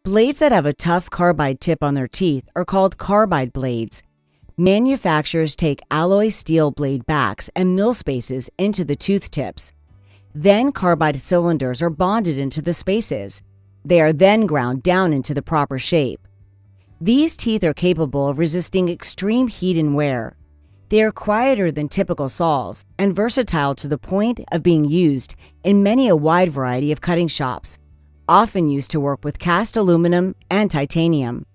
Blades that have a tough carbide tip on their teeth are called carbide blades. Manufacturers take alloy steel blade backs and mill spaces into the tooth tips. Then carbide cylinders are bonded into the spaces. They are then ground down into the proper shape. These teeth are capable of resisting extreme heat and wear. They are quieter than typical saws and versatile to the point of being used in a wide variety of cutting shops, often used to work with cast aluminum and titanium.